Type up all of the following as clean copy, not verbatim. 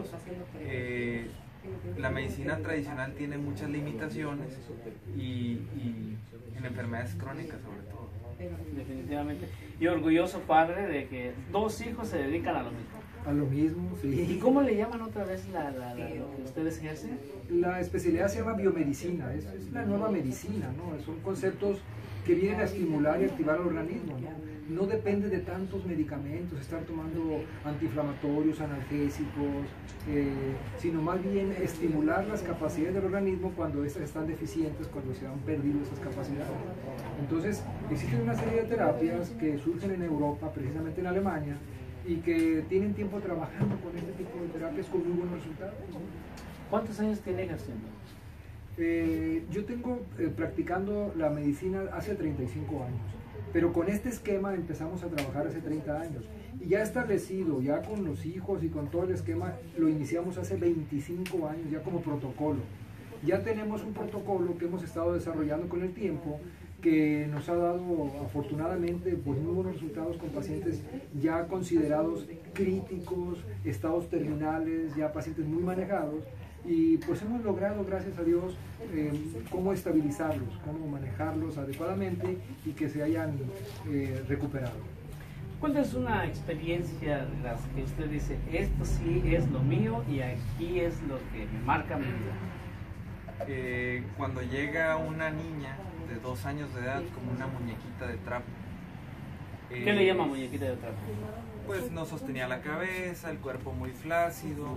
La medicina tradicional tiene muchas limitaciones y en enfermedades crónicas sobre todo. Definitivamente. Y orgulloso padre de que 2 hijos se dedican a lo mismo. A lo mismo, sí. ¿Y cómo le llaman otra vez lo que ustedes ejercen? La especialidad se llama biomedicina, es la nueva medicina, ¿no? Son conceptos que vienen a estimular y activar el organismo, ¿no? No depende de tantos medicamentos, estar tomando antiinflamatorios, analgésicos, sino más bien estimular las capacidades del organismo cuando estas están deficientes, cuando se han perdido esas capacidades. Entonces, existen una serie de terapias que surgen en Europa, precisamente en Alemania, y que tienen tiempo trabajando con este tipo de terapias con muy buenos resultados. ¿Cuántos años tiene ejerciendo? Yo tengo practicando la medicina hace 35 años, pero con este esquema empezamos a trabajar hace 30 años. Y ya establecido, ya con los hijos y con todo el esquema, lo iniciamos hace 25 años, ya como protocolo. Ya tenemos un protocolo que hemos estado desarrollando con el tiempo, que nos ha dado afortunadamente pues, muy buenos resultados con pacientes ya considerados críticos, estados terminales, ya pacientes muy manejados, y pues hemos logrado, gracias a Dios, cómo estabilizarlos, cómo manejarlos adecuadamente y que se hayan recuperado. ¿Cuál es una experiencia de las que usted dice, esto sí es lo mío y aquí es lo que me marca mi vida? Cuando llega una niña de 2 años de edad como una muñequita de trapo. ¿Qué le llama muñequita de trapo? Pues no sostenía la cabeza, el cuerpo muy flácido,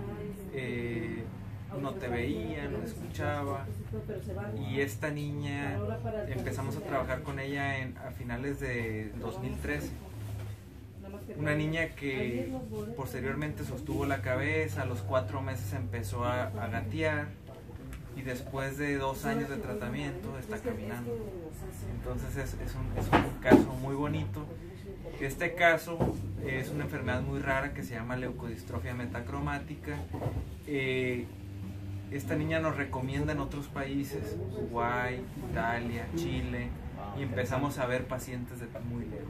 no te veía, no escuchaba. Y esta niña empezamos a trabajar con ella a finales de 2013. Una niña que posteriormente sostuvo la cabeza, a los 4 meses empezó a gatear, y después de 2 años de tratamiento está caminando. Entonces es un caso muy bonito. Este caso es una enfermedad muy rara que se llama leucodistrofia metacromática. Esta niña nos recomienda en otros países, Uruguay, Italia, Chile, y empezamos a ver pacientes de muy lejos.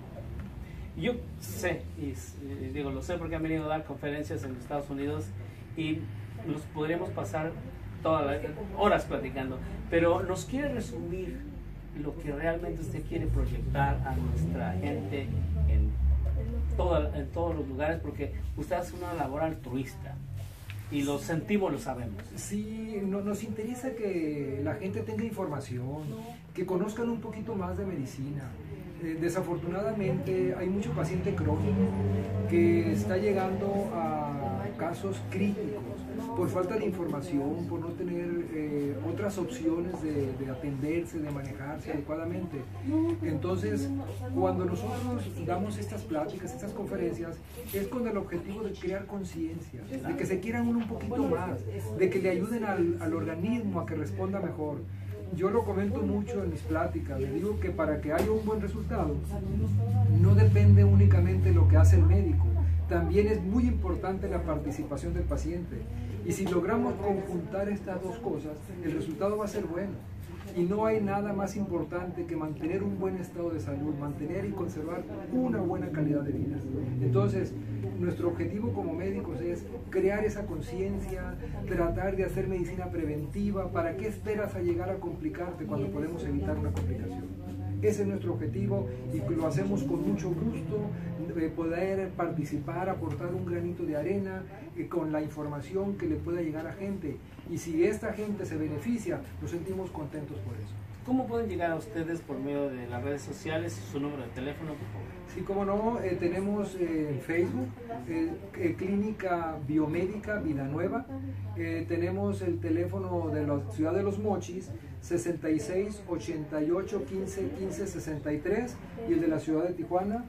Yo sé, digo, lo sé porque han venido a dar conferencias en Estados Unidos y nos podríamos pasar todas las horas platicando, pero nos quiere resumir lo que realmente usted quiere proyectar a nuestra gente en todos los lugares, porque usted hace una labor altruista y lo sentimos, lo sabemos. Sí, nos interesa que la gente tenga información, que conozcan un poquito más de medicina. Desafortunadamente hay mucho paciente crónico que está llegando a casos críticos por falta de información, por no tener otras opciones de atenderse, de manejarse adecuadamente. Entonces, cuando nosotros damos estas pláticas, estas conferencias, es con el objetivo de crear conciencia, de que se quieran un poquito más, de que le ayuden al organismo a que responda mejor. Yo lo comento mucho en mis pláticas, le digo que para que haya un buen resultado no depende únicamente de lo que hace el médico, también es muy importante la participación del paciente, y si logramos conjuntar estas dos cosas, el resultado va a ser bueno. Y no hay nada más importante que mantener un buen estado de salud, mantener y conservar una buena calidad de vida. Entonces, nuestro objetivo como médicos es crear esa conciencia, tratar de hacer medicina preventiva. ¿Para qué esperas a llegar a complicarte cuando podemos evitar una complicación? Ese es nuestro objetivo y lo hacemos con mucho gusto, de poder participar, aportar un granito de arena con la información que le pueda llegar a gente. Y si esta gente se beneficia, nos sentimos contentos por eso. ¿Cómo pueden llegar a ustedes por medio de las redes sociales y su número de teléfono, por favor? Sí, cómo no, tenemos en Facebook Clínica Biomédica Vida Nueva, tenemos el teléfono de la ciudad de Los Mochis, 66 88 15 15 63, y el de la ciudad de Tijuana,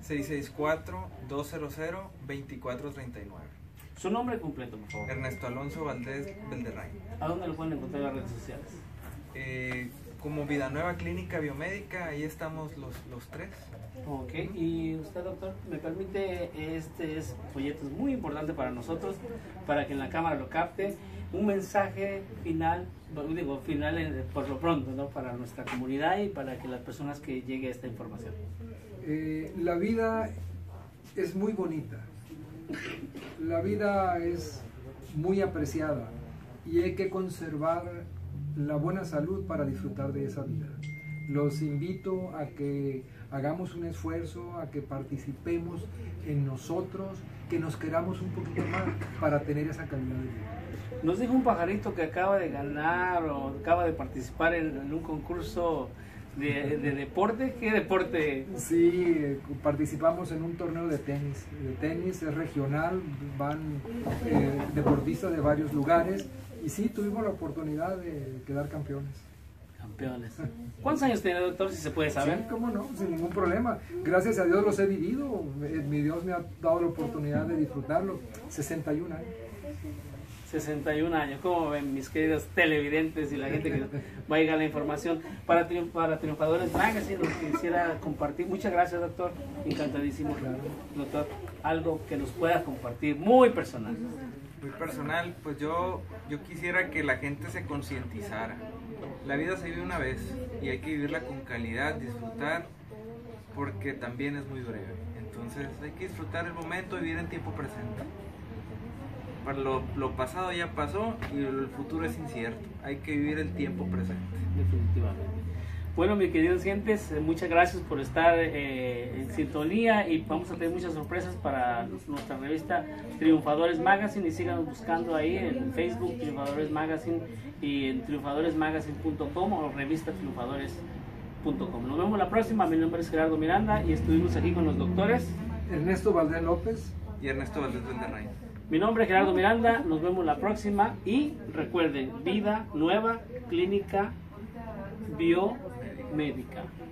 664-200-2439. Su nombre completo, por favor. Ernesto Alonso Valdés Belderrain. ¿A dónde lo pueden encontrar en las redes sociales? Como Vida Nueva Clínica Biomédica, ahí estamos los tres. Ok, y usted, doctor, me permite, este folleto es muy importante para nosotros, para que en la cámara lo capte, un mensaje final, por lo pronto, ¿no? Para nuestra comunidad y para que las personas que llegue a esta información. La vida es muy bonita, la vida es muy apreciada y hay que conservar la buena salud para disfrutar de esa vida. Los invito a que hagamos un esfuerzo, a que participemos en nosotros, que nos queramos un poquito más para tener esa calidad de vida. Nos dijo un pajarito que acaba de ganar o acaba de participar en un concurso de deporte. ¿Qué deporte? Sí, participamos en un torneo de tenis. El tenis es regional, van deportistas de varios lugares y sí, tuvimos la oportunidad de quedar campeones. Campeones. ¿Cuántos años tiene, doctor, si se puede saber? Sí, cómo no, sin ningún problema. Gracias a Dios los he vivido. Mi Dios me ha dado la oportunidad de disfrutarlo. 61 años. 61 años. ¿Cómo ven mis queridos televidentes y la gente que va a llegar la información? Para Triunfadores Magazine, nos quisiera compartir. Muchas gracias, doctor. Encantadísimo. Claro. Doctor, algo que nos pueda compartir, muy personal. Muy personal, pues yo quisiera que la gente se concientizara. La vida se vive una vez y hay que vivirla con calidad, disfrutar, porque también es muy breve. Entonces hay que disfrutar el momento, vivir en tiempo presente. Para lo pasado ya pasó y el futuro es incierto. Hay que vivir el tiempo presente. Definitivamente. Bueno, mis queridos gentes, muchas gracias por estar en sintonía y vamos a tener muchas sorpresas para nuestra revista Triunfadores Magazine y síganos buscando ahí en Facebook Triunfadores Magazine y en triunfadoresmagazine.com o revista triunfadores.com. Nos vemos la próxima. Mi nombre es Gerardo Miranda y estuvimos aquí con los doctores Ernesto Valdés López Y Ernesto Valdés Valderrey. Mi nombre es Gerardo Miranda, nos vemos la próxima y recuerden, vida nueva, clínica biomédica.